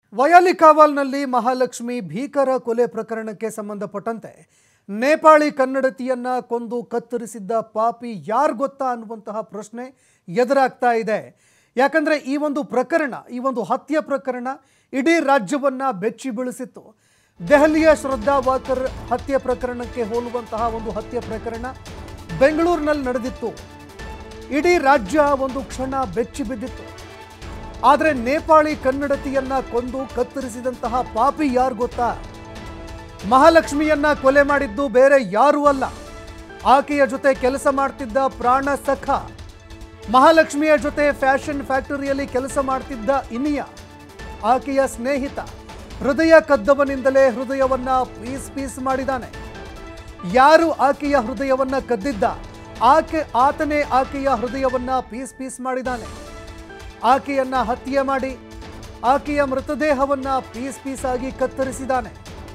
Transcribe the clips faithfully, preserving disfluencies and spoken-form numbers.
ವಯಾಲಿ ಕಾವಲ್ನಲ್ಲಿ ಮಹಾಲಕ್ಷ್ಮಿ ಭೀಕರ ಕೊಲೆ ಪ್ರಕರಣಕ್ಕೆ ಸಂಬಂಧಪಟ್ಟಂತೆ ನೇಪಾಳಿ ಕನ್ನಡತಿಯನ್ನ ಕೊಂದು ಕತ್ತರಿಸಿದ್ದ ಪಾಪಿ ಯಾರು ಗೊತ್ತಾ ಅನ್ನುವಂತಹ ಪ್ರಶ್ನೆ ಎದುರಾಗ್ತಾ ಇದೆ. ಯಾಕಂದ್ರೆ ಈ ಒಂದು ಪ್ರಕರಣ ಈ ಒಂದು ಹತ್ಯೆ ಪ್ರಕರಣ ಇಡೀ ರಾಜ್ಯವನ್ನ ಬೆಚ್ಚಿ ಬೀಳಿಸಿತ್ತು. ದೆಹಲಿಯ ಶ್ರದ್ಧಾ ವಾಕರ್ ಹತ್ಯೆ ಪ್ರಕರಣಕ್ಕೆ ಹೋಲುವಂತಹ ಒಂದು ಹತ್ಯೆ ಪ್ರಕರಣ ಬೆಂಗಳೂರಿನಲ್ಲಿ ನಡೆದಿತ್ತು. ಇಡೀ ರಾಜ್ಯ ಒಂದು ಕ್ಷಣ ಬೆಚ್ಚಿ ಬಿದ್ದಿತ್ತು. ಆದರೆ ನೇಪಾಳಿ ಕನ್ನಡತಿಯನ್ನ ಕೊಂದು ಕತ್ತರಿಸಿದಂತಹ ಪಾಪಿ ಯಾರು ಗೊತ್ತಾ? ಮಹಾಲಕ್ಷ್ಮಿಯನ್ನ ಕೊಲೆ ಮಾಡಿದ್ದು ಬೇರೆ ಯಾರೂ ಅಲ್ಲ, ಆಕೆಯ ಜೊತೆ ಕೆಲಸ ಮಾಡ್ತಿದ್ದ ಪ್ರಾಣ ಸಖ, ಮಹಾಲಕ್ಷ್ಮಿಯ ಜೊತೆ ಫ್ಯಾಷನ್ ಫ್ಯಾಕ್ಟರಿಯಲ್ಲಿ ಕೆಲಸ ಮಾಡ್ತಿದ್ದ ಇನಿಯ, ಆಕೆಯ ಸ್ನೇಹಿತ. ಹೃದಯ ಕದ್ದವನಿಂದಲೇ ಹೃದಯವನ್ನ ಪೀಸ್ ಪೀಸ್ ಮಾಡಿದ್ದಾನೆ. ಯಾರು ಆಕೆಯ ಹೃದಯವನ್ನ ಕದ್ದಿದ್ದ ಆಕೆ ಆತನೇ ಆಕೆಯ ಹೃದಯವನ್ನ ಪೀಸ್ ಪೀಸ್ ಮಾಡಿದ್ದಾನೆ. ಆಕೆಯನ್ನ ಹತ್ಯೆ ಮಾಡಿ ಆಕೆಯ ಮೃತದೇಹವನ್ನ ಪೀಸ್ ಪೀಸ್ ಆಗಿ ಕತ್ತರಿಸಿದ್ದಾನೆ.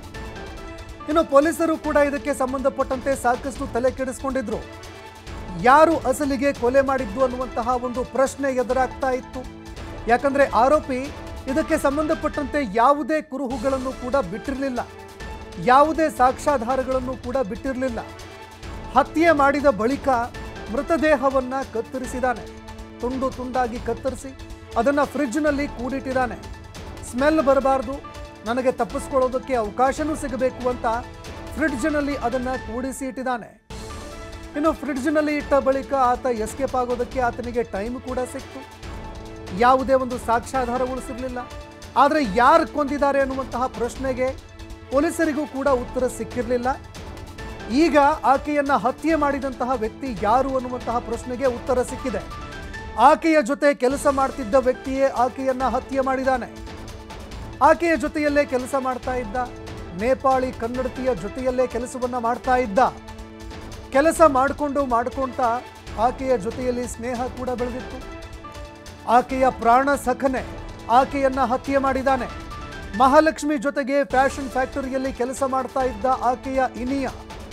ಇನ್ನು ಪೊಲೀಸರು ಕೂಡ ಇದಕ್ಕೆ ಸಂಬಂಧಪಟ್ಟಂತೆ ಸಾಕಷ್ಟು ತಲೆ ಕೆಡಿಸಿಕೊಂಡಿದ್ರು. ಯಾರು ಅಸಲಿಗೆ ಕೊಲೆ ಮಾಡಿದ್ದು ಅನ್ನುವಂತಹ ಒಂದು ಪ್ರಶ್ನೆ ಎದುರಾಗ್ತಾ ಇತ್ತು. ಯಾಕಂದ್ರೆ ಆರೋಪಿ ಇದಕ್ಕೆ ಸಂಬಂಧಪಟ್ಟಂತೆ ಯಾವುದೇ ಕುರುಹುಗಳನ್ನು ಕೂಡ ಬಿಟ್ಟಿರಲಿಲ್ಲ, ಯಾವುದೇ ಸಾಕ್ಷ್ಯಾಧಾರಗಳನ್ನು ಕೂಡ ಬಿಟ್ಟಿರಲಿಲ್ಲ. ಹತ್ಯೆ ಮಾಡಿದ ಬಳಿಕ ಮೃತದೇಹವನ್ನ ಕತ್ತರಿಸಿದ್ದಾನೆ. ತುಂಡು ತುಂಡಾಗಿ ಕತ್ತರಿಸಿ ಅದನ್ನು ಫ್ರಿಡ್ಜ್ನಲ್ಲಿ ಕೂಡಿಟ್ಟಿದ್ದಾನೆ. ಸ್ಮೆಲ್ ಬರಬಾರ್ದು, ನನಗೆ ತಪ್ಪಿಸ್ಕೊಳ್ಳೋದಕ್ಕೆ ಅವಕಾಶನೂ ಸಿಗಬೇಕು ಅಂತ ಫ್ರಿಡ್ಜ್ನಲ್ಲಿ ಅದನ್ನು ಕೂಡಿಸಿ ಇಟ್ಟಿದ್ದಾನೆ. ಇನ್ನು ಫ್ರಿಡ್ಜ್ನಲ್ಲಿ ಇಟ್ಟ ಬಳಿಕ ಆತ ಎಸ್ಕೇಪ್ ಆಗೋದಕ್ಕೆ ಆತನಿಗೆ ಟೈಮ್ ಕೂಡ ಸಿಕ್ತು. ಯಾವುದೇ ಒಂದು ಸಾಕ್ಷ್ಯಾಧಾರ ಉಳಿಸಿರಲಿಲ್ಲ. ಆದರೆ ಯಾರು ಕೊಂದಿದ್ದಾರೆ ಅನ್ನುವಂತಹ ಪ್ರಶ್ನೆಗೆ ಪೊಲೀಸರಿಗೂ ಕೂಡ ಉತ್ತರ ಸಿಕ್ಕಿರಲಿಲ್ಲ. ಈಗ ಆಕೆಯನ್ನ ಹತ್ಯೆ ಮಾಡಿದಂತಹ ವ್ಯಕ್ತಿ ಯಾರು ಅನ್ನುವಂತಹ ಪ್ರಶ್ನೆಗೆ ಉತ್ತರ ಸಿಕ್ಕಿದೆ. ಆಕೆಯ ಜೊತೆ ಕೆಲಸ ಮಾಡ್ತಿದ್ದ ವ್ಯಕ್ತಿಯೇ ಆಕೆಯನ್ನ ಹತ್ಯೆ ಮಾಡಿದ್ದಾನೆ. ಆಕೆಯ ಜೊತೆಯಲ್ಲೇ ಕೆಲಸ ಮಾಡ್ತಾ ಇದ್ದ, ನೇಪಾಳಿ ಕನ್ನಡತಿಯ ಜೊತೆಯಲ್ಲೇ ಕೆಲಸವನ್ನ ಮಾಡ್ತಾ ಇದ್ದ. ಕೆಲಸ ಮಾಡಿಕೊಂಡು ಮಾಡ್ಕೊಳ್ತಾ ಆಕೆಯ ಜೊತೆಯಲ್ಲಿ ಸ್ನೇಹ ಕೂಡ ಬೆಳೆದಿತ್ತು. ಆಕೆಯ ಪ್ರಾಣ ಸಖನೆ ಆಕೆಯನ್ನ ಹತ್ಯೆ ಮಾಡಿದ್ದಾನೆ. ಮಹಾಲಕ್ಷ್ಮಿ ಜೊತೆಗೆ ಫ್ಯಾಷನ್ ಫ್ಯಾಕ್ಟರಿಯಲ್ಲಿ ಕೆಲಸ ಮಾಡ್ತಾ ಇದ್ದ ಆಕೆಯ ಇನಿಯ,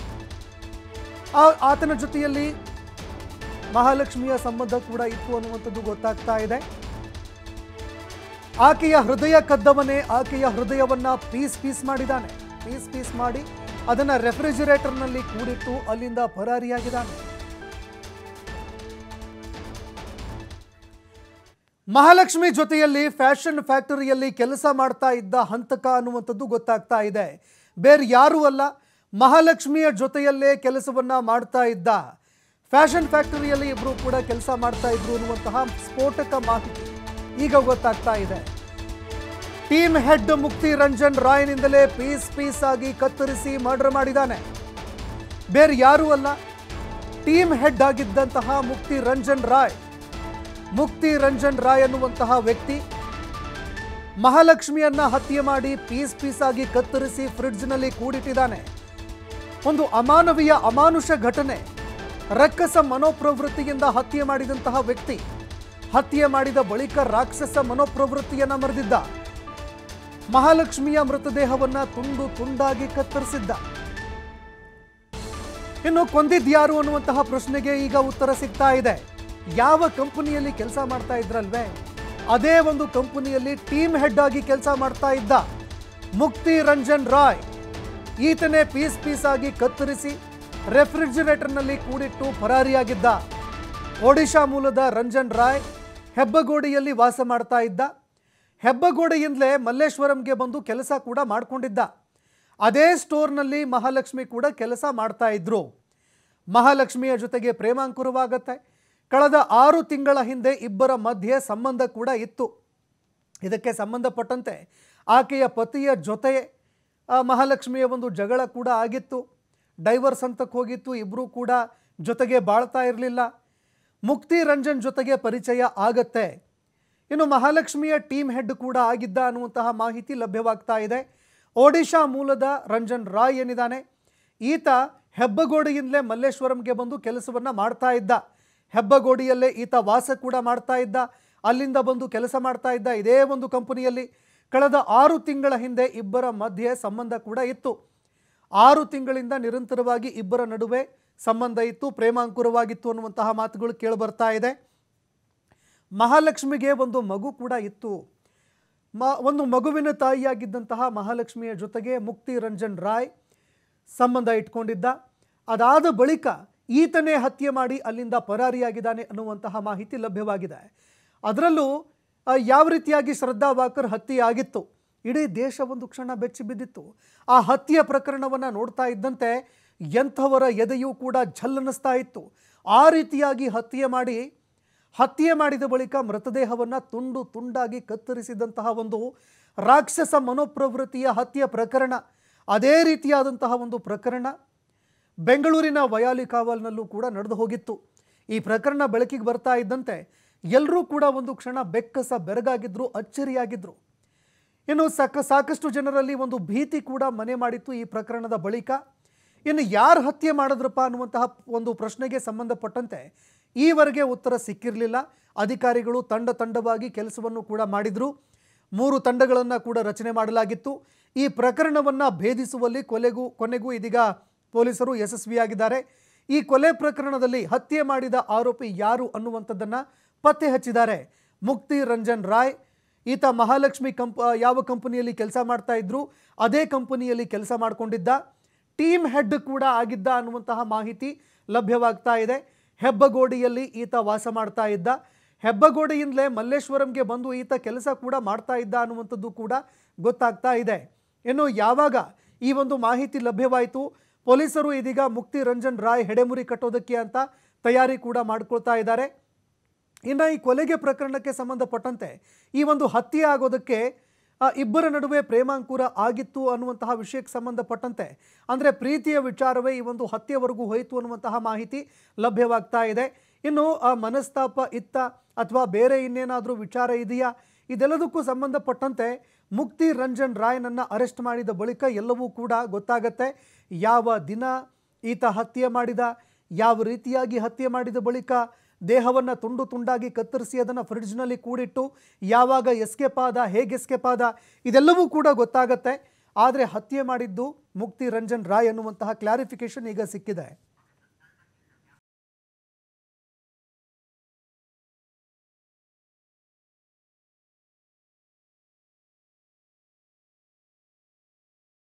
ಆತನ ಜೊತೆಯಲ್ಲಿ ಮಹಾಲಕ್ಷ್ಮಿಯ ಸಂಬಂಧ ಕೂಡ ಇತ್ತು ಅನ್ನುವಂಥದ್ದು ಗೊತ್ತಾಗ್ತಾ ಇದೆ. ಆಕೆಯ ಹೃದಯ ಕದ್ದವನೇ ಆಕೆಯ ಹೃದಯವನ್ನ ಪೀಸ್ ಪೀಸ್ ಮಾಡಿದ್ದಾನೆ. ಪೀಸ್ ಪೀಸ್ ಮಾಡಿ ಅದನ್ನ ರೆಫ್ರಿಜಿರೇಟರ್ನಲ್ಲಿ ಕೂಡಿಟ್ಟು ಅಲ್ಲಿಂದ ಪರಾರಿಯಾಗಿದ್ದಾನೆ. ಮಹಾಲಕ್ಷ್ಮಿ ಜೊತೆಯಲ್ಲಿ ಫ್ಯಾಷನ್ ಫ್ಯಾಕ್ಟರಿಯಲ್ಲಿ ಕೆಲಸ ಮಾಡ್ತಾ ಇದ್ದ ಹಂತಕ ಅನ್ನುವಂಥದ್ದು ಗೊತ್ತಾಗ್ತಾ ಇದೆ. ಬೇರೆ ಯಾರೂ ಅಲ್ಲ, ಮಹಾಲಕ್ಷ್ಮಿಯ ಜೊತೆಯಲ್ಲೇ ಕೆಲಸವನ್ನ ಮಾಡ್ತಾ ಇದ್ದ. ಫ್ಯಾಷನ್ ಫ್ಯಾಕ್ಟರಿಯಲ್ಲಿ ಇಬ್ಬರು ಕೂಡ ಕೆಲಸ ಮಾಡ್ತಾ ಇದ್ರು ಅನ್ನುವಂತಹ ಸ್ಫೋಟಕ ಮಾಹಿತಿ ಈಗ ಗೊತ್ತಾಗ್ತಾ ಇದೆ. ಟೀಮ್ ಹೆಡ್ ಮುಕ್ತಿ ರಂಜನ್ ರಾಯ್ನಿಂದಲೇ ಪೀಸ್ ಪೀಸ್ ಆಗಿ ಕತ್ತರಿಸಿ ಮರ್ಡರ್ ಮಾಡಿದ್ದಾನೆ. ಬೇರೆ ಯಾರೂ ಅಲ್ಲ, ಟೀಮ್ ಹೆಡ್ ಆಗಿದ್ದಂತಹ ಮುಕ್ತಿ ರಂಜನ್ ರಾಯ್. ಮುಕ್ತಿ ರಂಜನ್ ರಾಯ್ ಅನ್ನುವಂತಹ ವ್ಯಕ್ತಿ ಮಹಾಲಕ್ಷ್ಮಿಯನ್ನ ಹತ್ಯೆ ಮಾಡಿ ಪೀಸ್ ಪೀಸ್ ಆಗಿ ಕತ್ತರಿಸಿ ಫ್ರಿಡ್ಜ್ನಲ್ಲಿ ಕೂಡಿಟ್ಟಿದ್ದಾನೆ. ಒಂದು ಅಮಾನವೀಯ ಅಮಾನುಷ ಘಟನೆ. ರಕ್ಕಸ ಮನೋಪ್ರವೃತ್ತಿಯಿಂದ ಹತ್ಯೆ ಮಾಡಿದಂತಹ ವ್ಯಕ್ತಿ ಹತ್ಯೆ ಮಾಡಿದ ಬಳಿಕ ರಾಕ್ಷಸ ಮನೋಪ್ರವೃತ್ತಿಯನ್ನ ಮೆರೆದಿದ್ದ. ಮಹಾಲಕ್ಷ್ಮಿಯ ಮೃತದೇಹವನ್ನ ತುಂಡು ತುಂಡಾಗಿ ಕತ್ತರಿಸಿದ್ದ. ಇನ್ನು ಕೊಂದಿದ್ಯಾರು ಅನ್ನುವಂತಹ ಪ್ರಶ್ನೆಗೆ ಈಗ ಉತ್ತರ ಸಿಗ್ತಾ ಇದೆ. ಯಾವ ಕಂಪನಿಯಲ್ಲಿ ಕೆಲಸ ಮಾಡ್ತಾ ಇದ್ರಲ್ವೇ, ಅದೇ ಒಂದು ಕಂಪನಿಯಲ್ಲಿ ಟೀಮ್ ಹೆಡ್ ಆಗಿ ಕೆಲಸ ಮಾಡ್ತಾ ಇದ್ದ ಮುಕ್ತಿ ರಂಜನ್ ರಾಯ್. ಈತನೇ ಪೀಸ್ ಪೀಸ್ ಆಗಿ ಕತ್ತರಿಸಿ ರೆಫ್ರಿಜಿರೇಟರ್ನಲ್ಲಿ ಕೂಡಿಟ್ಟು ಪರಾರಿಯಾಗಿದ್ದ. ಒಡಿಶಾ ಮೂಲದ ರಂಜನ್ ರಾಯ್ ಹೆಬ್ಬಗೋಡಿಯಲ್ಲಿ ವಾಸ ಮಾಡ್ತಾ ಇದ್ದ. ಹೆಬ್ಬಗೋಡಿಯಿಂದಲೇ ಮಲ್ಲೇಶ್ವರಂಗೆ ಬಂದು ಕೆಲಸ ಕೂಡ ಮಾಡಿಕೊಂಡಿದ್ದ. ಅದೇ ಸ್ಟೋರ್ನಲ್ಲಿ ಮಹಾಲಕ್ಷ್ಮಿ ಕೂಡ ಕೆಲಸ ಮಾಡ್ತಾ ಇದ್ರು. ಮಹಾಲಕ್ಷ್ಮಿಯ ಜೊತೆಗೆ ಪ್ರೇಮಾಂಕುರವಾಗತ್ತೆ. ಕಳೆದ ಆರು ತಿಂಗಳ ಹಿಂದೆ ಇಬ್ಬರ ಮಧ್ಯೆ ಸಂಬಂಧ ಕೂಡ ಇತ್ತು. ಇದಕ್ಕೆ ಸಂಬಂಧಪಟ್ಟಂತೆ ಆಕೆಯ ಪತಿಯ ಜೊತೆ ಮಹಾಲಕ್ಷ್ಮಿಯ ಒಂದು ಜಗಳ ಕೂಡ ಆಗಿತ್ತು. ಡೈವರ್ಸ್ ಹಂತಕ್ಕೆ ಹೋಗಿತ್ತು. ಇಬ್ಬರೂ ಕೂಡ ಜೊತೆಗೆ ಬಾಳ್ತಾ ಇರಲಿಲ್ಲ. ಮುಕ್ತಿ ರಂಜನ್ ಜೊತೆಗೆ ಪರಿಚಯ ಆಗತ್ತೆ. ಇನ್ನು ಮಹಾಲಕ್ಷ್ಮಿಯ ಟೀಮ್ ಹೆಡ್ ಕೂಡ ಆಗಿದ್ದ ಅನ್ನುವಂತಹ ಮಾಹಿತಿ ಲಭ್ಯವಾಗ್ತಾ ಇದೆ. ಒಡಿಶಾ ಮೂಲದ ರಂಜನ್ ರಾಯ್ ಏನಿದ್ದಾನೆ, ಈತ ಹೆಬ್ಬಗೋಡಿಯಿಂದಲೇ ಮಲ್ಲೇಶ್ವರಂಗೆ ಬಂದು ಕೆಲಸವನ್ನು ಮಾಡ್ತಾ ಇದ್ದ. ಹೆಬ್ಬಗೋಡಿಯಲ್ಲೇ ಈತ ವಾಸ ಕೂಡ ಮಾಡ್ತಾ ಇದ್ದ. ಅಲ್ಲಿಂದ ಬಂದು ಕೆಲಸ ಮಾಡ್ತಾ ಇದ್ದ ಇದೇ ಒಂದು ಕಂಪನಿಯಲ್ಲಿ. ಕಳೆದ ಆರು ತಿಂಗಳ ಹಿಂದೆ ಇಬ್ಬರ ಮಧ್ಯೆ ಸಂಬಂಧ ಕೂಡ ಇತ್ತು. ಆರು ತಿಂಗಳಿಂದ ನಿರಂತರವಾಗಿ ಇಬ್ಬರ ನಡುವೆ ಸಂಬಂಧ ಇತ್ತು, ಪ್ರೇಮಾಂಕುರವಾಗಿತ್ತು ಅನ್ನುವಂತಹ ಮಾತುಗಳು ಕೇಳಿ ಬರ್ತಾ ಇದೆ. ಮಹಾಲಕ್ಷ್ಮಿಗೆ ಒಂದು ಮಗು ಕೂಡ ಇತ್ತು. ಮ ಒಂದು ಮಗುವಿನ ತಾಯಿಯಾಗಿದ್ದಂತಹ ಮಹಾಲಕ್ಷ್ಮಿಯ ಜೊತೆಗೆ ಮುಕ್ತಿ ರಂಜನ್ ರಾಯ್ ಸಂಬಂಧ ಇಟ್ಕೊಂಡಿದ್ದ. ಅದಾದ ಬಳಿಕ ಈತನೇ ಹತ್ಯೆ ಮಾಡಿ ಅಲ್ಲಿಂದ ಪರಾರಿಯಾಗಿದ್ದಾನೆ ಅನ್ನುವಂತಹ ಮಾಹಿತಿ ಲಭ್ಯವಾಗಿದೆ. ಅದರಲ್ಲೂ ಯಾವ ರೀತಿಯಾಗಿ ಶ್ರದ್ಧಾ ವಾಕರ್ ಹತ್ಯೆ ಆಗಿತ್ತು, ಇಡೀ ದೇಶ ಒಂದು ಕ್ಷಣ ಬೆಚ್ಚಿ ಬಿದ್ದಿತ್ತು. ಆ ಹತ್ಯೆಯ ಪ್ರಕರಣವನ್ನು ನೋಡ್ತಾ ಇದ್ದಂತೆ ಎಂಥವರ ಎದೆಯೂ ಕೂಡ ಝಲ್ಲನಿಸ್ತಾ ಇತ್ತು. ಆ ರೀತಿಯಾಗಿ ಹತ್ಯೆ ಮಾಡಿ ಹತ್ಯೆ ಮಾಡಿದ ಬಳಿಕ ಮೃತದೇಹವನ್ನು ತುಂಡು ತುಂಡಾಗಿ ಕತ್ತರಿಸಿದಂತಹ ಒಂದು ರಾಕ್ಷಸ ಮನೋಪ್ರವೃತ್ತಿಯ ಹತ್ಯೆ ಪ್ರಕರಣ, ಅದೇ ರೀತಿಯಾದಂತಹ ಒಂದು ಪ್ರಕರಣ ಬೆಂಗಳೂರಿನ ವಯಾಲಿ ಕಾವಲ್ನಲ್ಲೂ ಕೂಡ ನಡೆದು ಹೋಗಿತ್ತು. ಈ ಪ್ರಕರಣ ಬೆಳಕಿಗೆ ಬರ್ತಾ ಇದ್ದಂತೆ ಎಲ್ಲರೂ ಕೂಡ ಒಂದು ಕ್ಷಣ ಬೆಕ್ಕಸ ಬೆರಗಾಗಿದ್ರು, ಅಚ್ಚರಿಯಾಗಿದ್ರು. ಇನ್ನು ಸಾಕ ಸಾಕಷ್ಟು ಜನರಲ್ಲಿ ಒಂದು ಭೀತಿ ಕೂಡ ಮನೆ ಮಾಡಿತ್ತು ಈ ಪ್ರಕರಣದ ಬಳಿಕ. ಇನ್ನು ಯಾರು ಹತ್ಯೆ ಮಾಡಿದ್ರಪ್ಪ ಅನ್ನುವಂತಹ ಒಂದು ಪ್ರಶ್ನೆಗೆ ಸಂಬಂಧಪಟ್ಟಂತೆ ಈವರೆಗೆ ಉತ್ತರ ಸಿಕ್ಕಿರಲಿಲ್ಲ. ಅಧಿಕಾರಿಗಳು ತಂಡ ತಂಡವಾಗಿ ಕೆಲಸವನ್ನು ಕೂಡ ಮಾಡಿದರು. ಮೂರು ತಂಡಗಳನ್ನು ಕೂಡ ರಚನೆ ಮಾಡಲಾಗಿತ್ತು. ಈ ಪ್ರಕರಣವನ್ನು ಭೇದಿಸುವಲ್ಲಿ ಕೊಲೆಗೂ ಕೊನೆಗೂ ಇದೀಗ ಪೊಲೀಸರು ಯಶಸ್ವಿಯಾಗಿದ್ದಾರೆ. ಈ ಕೊಲೆ ಪ್ರಕರಣದಲ್ಲಿ ಹತ್ಯೆ ಮಾಡಿದ ಆರೋಪಿ ಯಾರು ಅನ್ನುವಂಥದ್ದನ್ನು ಪತ್ತೆ ಹಚ್ಚಿದ್ದಾರೆ. ಮುಕ್ತಿ ರಂಜನ್ ರಾಯ್ ಈತ ಮಹಾಲಕ್ಷ್ಮಿ ಕಂಪ್ ಯಾವ ಕಂಪನಿಯಲ್ಲಿ ಕೆಲಸ ಮಾಡ್ತಾ ಇದ್ರು ಅದೇ ಕಂಪನಿಯಲ್ಲಿ ಕೆಲಸ ಮಾಡಿಕೊಂಡಿದ್ದ, ಟೀಮ್ ಹೆಡ್ ಕೂಡ ಆಗಿದ್ದ ಅನ್ನುವಂತಹ ಮಾಹಿತಿ ಲಭ್ಯವಾಗ್ತಾ ಇದೆ. ಹೆಬ್ಬಗೋಡಿಯಲ್ಲಿ ಈತ ವಾಸ ಮಾಡ್ತಾ ಇದ್ದ. ಹೆಬ್ಬಗೋಡಿಯಿಂದಲೇ ಮಲ್ಲೇಶ್ವರಂಗೆ ಬಂದು ಈತ ಕೆಲಸ ಕೂಡ ಮಾಡ್ತಾ ಇದ್ದ ಅನ್ನುವಂಥದ್ದು ಕೂಡ ಗೊತ್ತಾಗ್ತಾ ಇದೆ. ಇನ್ನು ಯಾವಾಗ ಈ ಒಂದು ಮಾಹಿತಿ ಲಭ್ಯವಾಯಿತು, ಪೊಲೀಸರು ಇದೀಗ ಮುಕ್ತಿ ರಂಜನ್ ರಾಯ್ ಹೆಡೆಮುರಿ ಕಟ್ಟೋದಕ್ಕೆ ಅಂತ ತಯಾರಿ ಕೂಡ ಮಾಡ್ಕೊಳ್ತಾ ಇದ್ದಾರೆ. ಇನ್ನು ಈ ಕೊಲೆಗೆ ಪ್ರಕರಣಕ್ಕೆ ಸಂಬಂಧಪಟ್ಟಂತೆ ಈ ಒಂದು ಹತ್ಯೆ ಆಗೋದಕ್ಕೆ ಇಬ್ಬರ ನಡುವೆ ಪ್ರೇಮಾಂಕುರ ಆಗಿತ್ತು ಅನ್ನುವಂತಹ ವಿಷಯಕ್ಕೆ ಸಂಬಂಧಪಟ್ಟಂತೆ, ಅಂದರೆ ಪ್ರೀತಿಯ ವಿಚಾರವೇ ಈ ಒಂದು ಹತ್ಯೆವರೆಗೂ ಹೋಯಿತು ಅನ್ನುವಂತಹ ಮಾಹಿತಿ ಲಭ್ಯವಾಗ್ತಾ ಇದೆ. ಇನ್ನು ಆ ಮನಸ್ತಾಪ ಇತ್ತ ಅಥವಾ ಬೇರೆ ಇನ್ನೇನಾದರೂ ವಿಚಾರ ಇದೆಯಾ, ಇದೆಲ್ಲದಕ್ಕೂ ಸಂಬಂಧಪಟ್ಟಂತೆ ಮುಕ್ತಿ ರಂಜನ್ ರಾಯ್ನನ್ನು ಅರೆಸ್ಟ್ ಮಾಡಿದ ಬಳಿಕ ಎಲ್ಲವೂ ಕೂಡ ಗೊತ್ತಾಗತ್ತೆ. ಯಾವ ದಿನ ಈತ ಹತ್ಯೆ ಮಾಡಿದ, ಯಾವ ರೀತಿಯಾಗಿ ಹತ್ಯೆ ಮಾಡಿದ ಬಳಿಕ ದೇಹವನ್ನು ತುಂಡು ತುಂಡಾಗಿ ಕತ್ತರಿಸಿ ಅದನ್ನು ಫ್ರಿಡ್ಜ್ನಲ್ಲಿ ಕೂಡಿಟ್ಟು ಯಾವಾಗ ಎಸ್ಕೇಪ್ ಆದ, ಹೇಗೆ ಎಸ್ಕೇಪ್ ಆದ, ಇದೆಲ್ಲವೂ ಕೂಡ ಗೊತ್ತಾಗತ್ತೆ. ಆದರೆ ಹತ್ಯೆ ಮಾಡಿದ್ದು ಮುಕ್ತಿ ರಂಜನ್ ರಾಯ್ ಅನ್ನುವಂತಹ ಕ್ಲಾರಿಫಿಕೇಶನ್ ಈಗ ಸಿಕ್ಕಿದೆ.